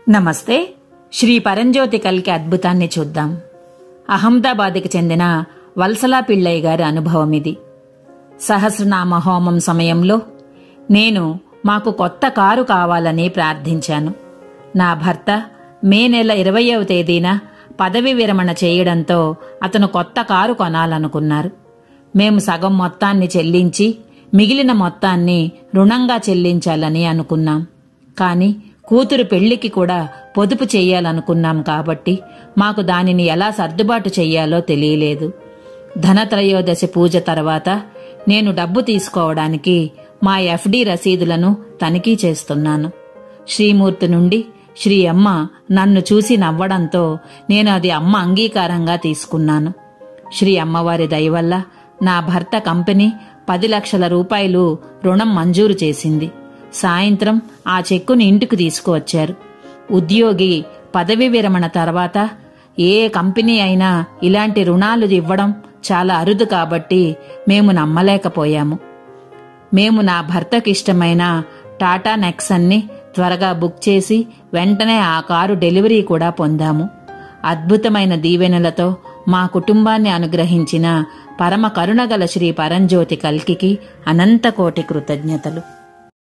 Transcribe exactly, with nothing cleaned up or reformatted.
నమస్తే. శ్రీ పరంజ్యోతి కల్కి అద్భుతాన్ని చూద్దాం. అహ్మదాబాద్కి చెందిన వల్సలా పిళ్ళయ్య గారి అనుభవం ఇది. సహస్రనామ హోమం సమయంలో నేను మాకు కొత్త కారు కావాలని ప్రార్థించాను. నా భర్త మే నెల ఇరవయవ తేదీన పదవి విరమణ చేయడంతో అతను కొత్త కారు కొనాలనుకున్నారు. మేము సగం మొత్తాన్ని చెల్లించి మిగిలిన మొత్తాన్ని రుణంగా చెల్లించాలని అనుకున్నాం. కాని కూతురు పెళ్లికి కూడా పొదుపు చెయ్యాలనుకున్నాం కాబట్టి మాకు దానిని ఎలా సర్దుబాటు చెయ్యాలో తెలియలేదు. ధనత్రయోదశి పూజ తర్వాత నేను డబ్బు తీసుకోవడానికి మా ఎఫ్డి రసీదులను తనిఖీ చేస్తున్నాను. శ్రీమూర్తి నుండి శ్రీ అమ్మ నన్ను చూసి నవ్వడంతో నేను అది అమ్మ అంగీకారంగా తీసుకున్నాను. శ్రీ అమ్మవారి దయవల్ల నా భర్త కంపెనీ పది లక్షల రూపాయలు రుణం మంజూరు చేసింది. సాయంత్రం ఆ చెక్కును ఇంటికి తీసుకువచ్చారు. ఉద్యోగి పదవి విరమణ తర్వాత ఏ కంపెనీ అయినా ఇలాంటి రుణాలు ఇవ్వడం చాలా అరుదు కాబట్టి మేము నమ్మలేకపోయాము. మేము నా భర్తకిష్టమైన టాటా నెక్సన్ని త్వరగా బుక్ చేసి వెంటనే ఆ కారు డెలివరీ కూడా పొందాము. అద్భుతమైన దీవెనలతో మా కుటుంబాన్ని అనుగ్రహించిన పరమ కరుణగల శ్రీ పరంజ్యోతి కల్కికి అనంత కోటి కృతజ్ఞతలు.